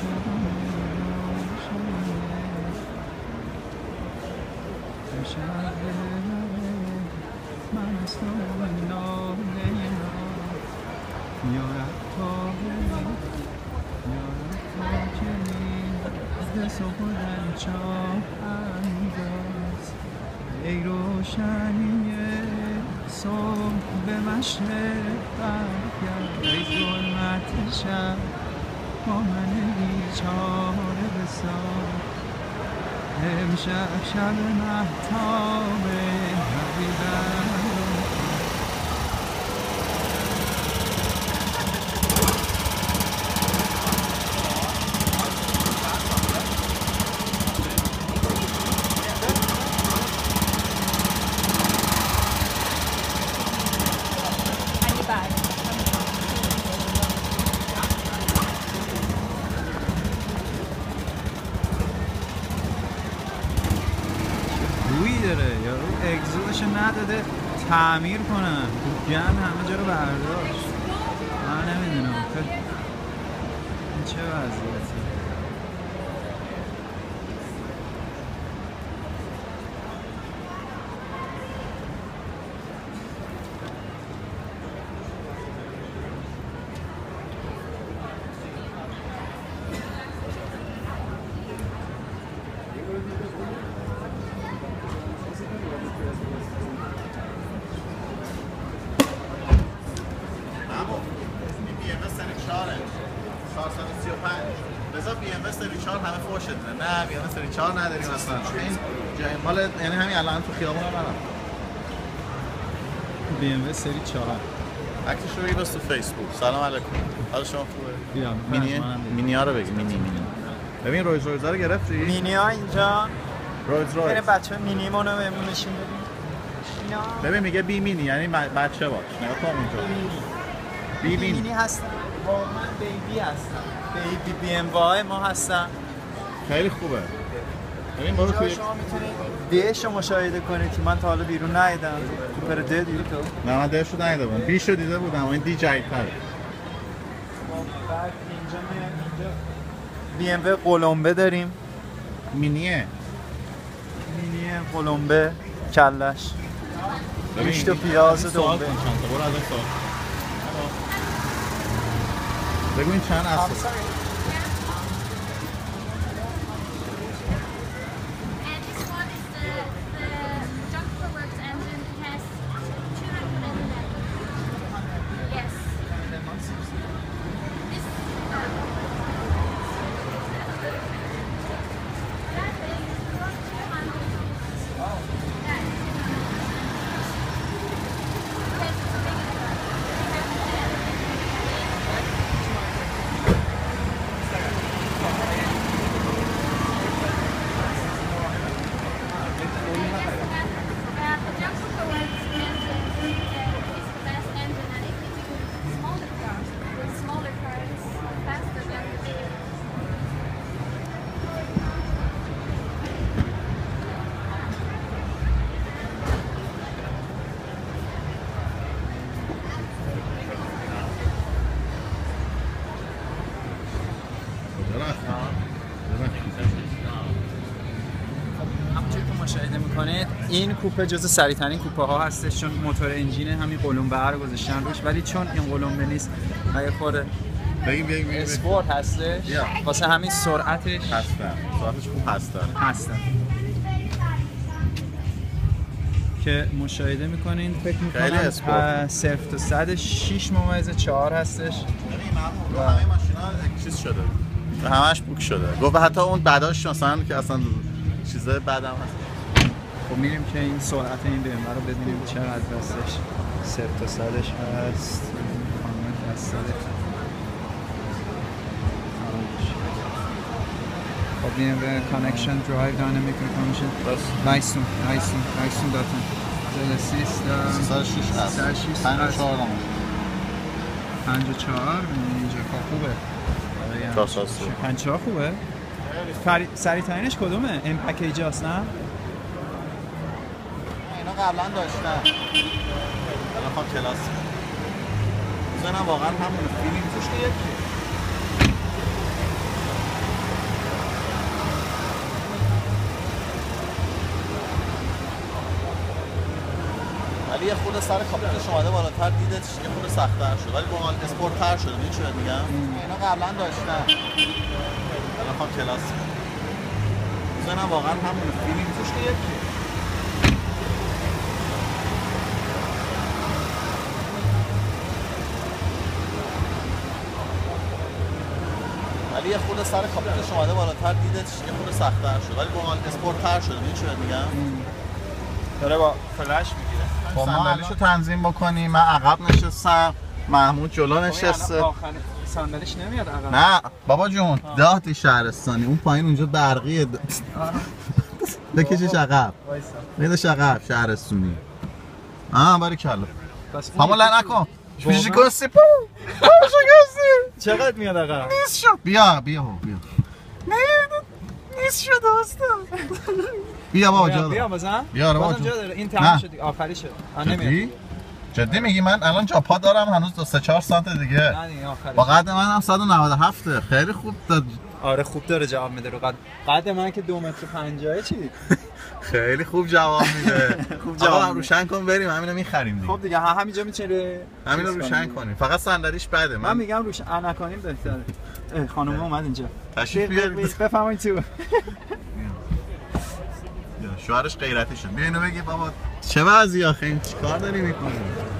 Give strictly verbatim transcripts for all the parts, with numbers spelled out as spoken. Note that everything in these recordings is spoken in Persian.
ای روشنی صبح به مشرق برگرد، ای ظلمت شب با من بیچاره بساز. امشب شب مهتاب حبیبم اگزوزش نداده تعمیر کنن، گن همه جا رو برداشت. من نمیدونم این چه وضعیتی. رضا بی ام اس سری چهار همه فوش شده. نه بی ام اس سری چهار نداریم اصلا. این جای مال یعنی همین الان تو خیابون منم. بی ام اس سری چهار. عکسش رو بگیر تو فیسبوک. سلام علیکم. حال شما خوبه؟ بیا مینی مینی ها رو بگی. مینی مینی. ببین رویز رویز رو گرفتی؟ مینی ها اینجا. رویز رویز. برای بچه مینی مونو بهمون نشون بدیم. اینا. ببین میگه بی مینی یعنی بچه باش. نگاه کن اینجا. بی مینی. مینی هستن. واقعا بیبی هستن. بیبی بی ام وای ما هستن. خیلی خوبه. ببین برو توی شما میتونید دیش رو مشاهده کنید که من تا حالا بیرون ندیدم. کوپر دی دیدی تو؟ نه من دیش رو ندیده بودم. بیش رو دیده بودم. این دی جدیدتره. بعد اینجا میاد اینجا بی ام و قلمبه داریم. مینیه. مینیه قلمبه کلش. گوشت و پیاز دنبه. برو از این سوال. بگو این چند اصل؟ این کوپه جزو سریع‌ترین کوپه ها هستش چون موتور انجین همین قلمبه رو گذاشتن روش، ولی چون این قلمبه نیست و یه خورده بگیم بگیم بگیم اسپورت هستش واسه همین سرعتش هستن سرعتش خوب هستن هستن که مشاهده میکنین. فکر میکنم صفر تا صد شش ممیز چهار هستش. و همه ماشینا چیز شده همش بوک شده. گفت حتی اون بعداش مثلا که اصلا چیزای بعدم هست. خب میریم که این سرعت این بی ام رو ببینیم چقدر هستش. صفر تا صدش هست. کامل هست. خب میریم به کانکشن درایو داینامیک ریکامشن. نایسون نایسون نایسون داتون. زل سیستم. سیصد و شش هست. پنجاه و چهار پنجاه و چهار اینجا خوبه. پنجاه و چهار خوبه. سریع ترینش کدومه؟ این پکیج هست نه؟ اینا قبلا داشتن. الان خب کلاس. مثلا واقعا همون فیلم توش که یکی. ولی یه خود سر کاپوتش اومده بالاتر، دیدش یه خود سخت‌تر شد، ولی باحال اسپورت‌تر شده. می‌دونی چی میگم؟ اینا قبلا داشتن. الان خب کلاس. مثلا واقعا همون فیلینگ توش که یکی. ولی یه خود سر کاپوتش اومده بالاتر، دیدش یه خود سخت‌تر شد، ولی باحال اسپورت‌تر شده. می‌دونی چی میگم؟ داره با فلش میگیره. با صندلیشو تنظیم بکنیم. من عقب نشستم، محمود جلو نشسته. آخر صندلیش نمیاد عقب. نه بابا جون، دهات شهرستانی اون پایین اونجا برقیه. بکشش عقب. میدش عقب شهرستانی. آها باریکلا. همون نکن. فیزیکو سپو. چقدر میاد عقب؟ نیست شد. بیا بیا بیا. نه نیست شد استاد. بیا بابا جا. بیا بزن. بیا بابا جا داره. این تمام شد دیگه، آخریشه. نمیاد. جدی میگی؟ من الان جا پا دارم هنوز دو سه چهار سانت دیگه. نه دیگه آخرش. با قد منم صد و نود و هفت. خیلی خوب داد. آره خوب داره جواب میده رو قد. قد من که دو متر و پنجاه چی؟ خیلی خوب جواب میده. خوب جواب روشن کن بریم همینو میخریم دیگه. خب دیگه همینجا میتونی همینو روشن کنیم. فقط صندلیش بده. من میگم روشن نکنیم بهتره. خانم اومد اینجا. تشریف بیارید. بفرمایید تو. شوهرش غیرتی شد. بیا اینو بگی بابا چه وضعی آخه این چیکار داری میکنی؟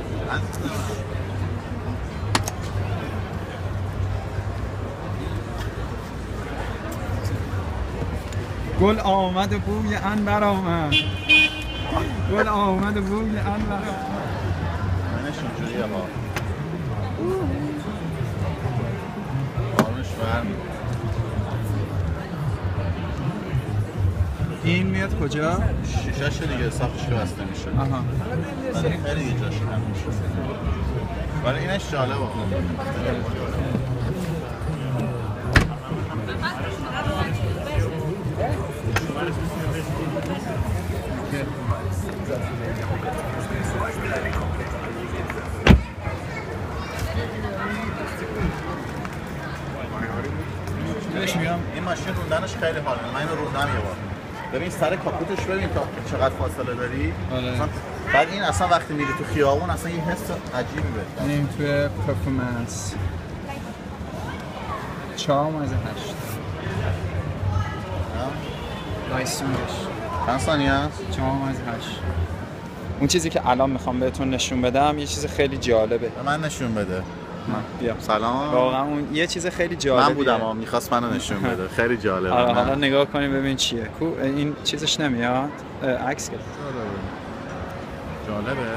گل آمد و بوی عنبر آمد. گل آمد و بوی عنبر آمد. منش اینجوریه ها. آرمش برمی. این میاد کجا؟ شیشه‌ش دیگه ساختش که بسته میشه. آها. خیلی دیگه جاش کم میشه. ولی اینش جالبه. این ماشین روندنش خیلی حال میده. من اینو روندم یه بار. ببین سر کاپوتش ببین تا چقدر فاصله داری. آره. بعد این اصلا وقتی میری تو خیابون اصلا یه حس عجیبی بده. این توی پرفورمنس چهار از هشت. لایسونش چند ثانیه است؟ چهار از هشت. اون چیزی که الان میخوام بهتون نشون بدم یه چیز خیلی جالبه. به من نشون بده. بیا. سلام. واقعا اون یه چیز خیلی جالبه. من بودم اما می‌خواست منو نشون بده. خیلی جالبه. آره حالا نگاه کنیم ببین چیه. کو این چیزش نمیاد. عکس گرفت. جالبه. جالبه.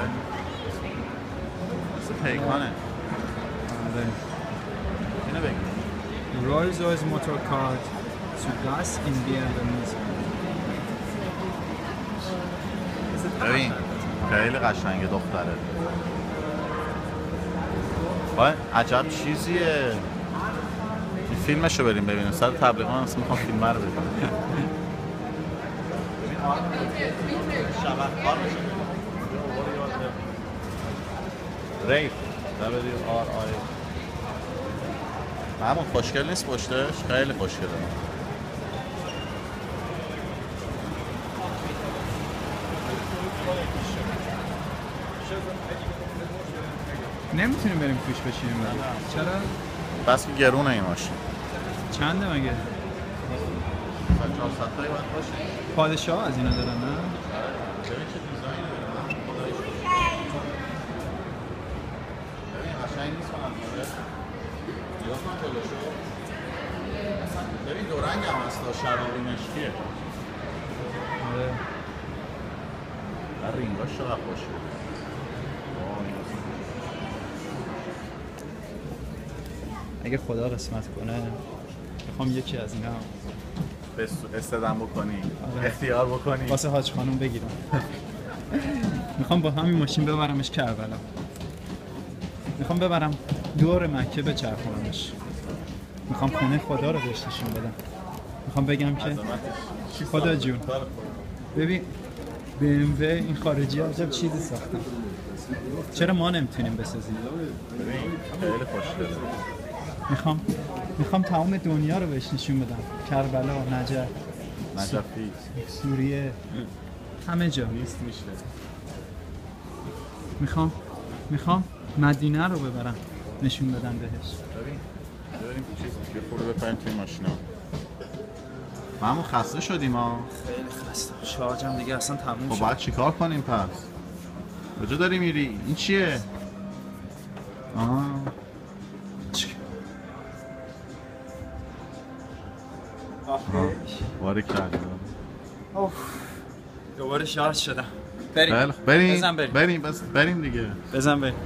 مثل پیکانه. آره. اینو بگید. رولز رویس موتور کارت zu Gast in Vietnamese. ببین خیلی قشنگه دختره. وای عجب چیزیه. این فیلمشو بریم ببینیم. سر تبلیغات من اصلا میخوام فیلم رو ببینم. ریف دبلیو آر آی. همون خوشگل نیست پشتش؟ خیلی خوشگله. نمیتونیم بریم توش بشینیم. چرا؟ بس که گرونه این ماشین. چنده مگه؟ چهارصد تایی باید باشه. پادشاه از اینا دارن نه؟ ببین چه دیزاینی داره. ببین قشنگ نیست کنم داره. یا کن جلوشو. ببین دو رنگ هم هست شرابی مشکیه. آره. در رینگاش چقدر خوشه. اگه خدا قسمت کنه میخوام یکی از اینا استدام بکنی. آره. اختیار بکنی واسه حاج خانم بگیرم. میخوام با همین ماشین ببرمش کربلا. میخوام ببرم دور مکه بچرخونمش. میخوام خونه خدا رو بهش نشون بدم. میخوام بگم که خدا جون ببین بی ام دبلیو این خارجی ها عجب چیزی ساختن. چرا ما نمیتونیم بسازیم؟ ببین خیلی خوشگله. میخوام میخوام تمام دنیا رو بهش نشون بدم. کربلا، نجف، نجفی، سوریه، همه جا. نیست میشه. میخوام میخوام مدینه رو ببرم نشون بدم بهش. ببین بریم چیز یه خورده بپریم توی ماشینا. همون خسته شدیم ها. خیلی خسته. شارژم دیگه اصلا تموم خب شد. باید چیکار کنیم پس؟ کجا داری میری؟ این چیه؟ آها. باری کردیم. اوف. دوباره شارژ شدم. بریم. خیلی خوب. بریم. بزن بریم. بریم بس بریم دیگه. بزن بریم.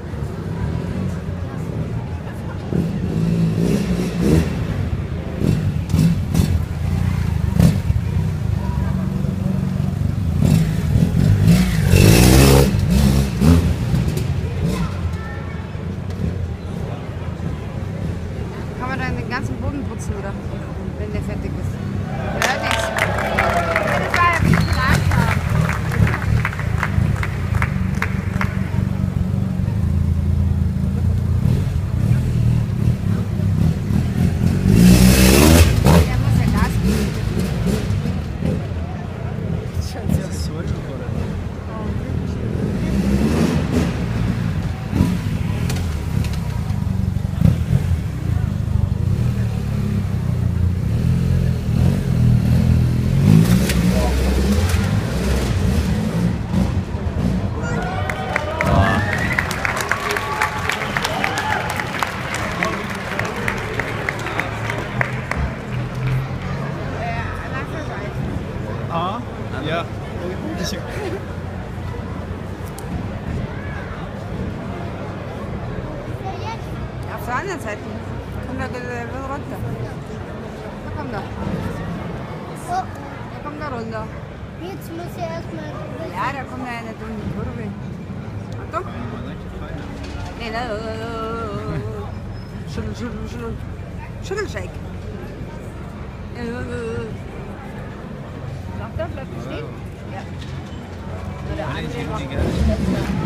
Kann man dann den ganzen Boden putzen, oder? Wenn der fertig ist. Ja, nichts. Das war ja wie gesagt haben. Der muss ja Gas geben. سوال می‌خوره. Ja, ja. Auf der anderen Seite. Komm da will runter. Da komm da. So, Da komm da runter. jetzt muss ich erstmal. Ja, da kommt eine dumme Kurve. Achtung. Nee, da. Schüttel, schüttel, schüttel. Schüttelshake. Sagt er, bleibt stehen? Ja. Nur der andere macht.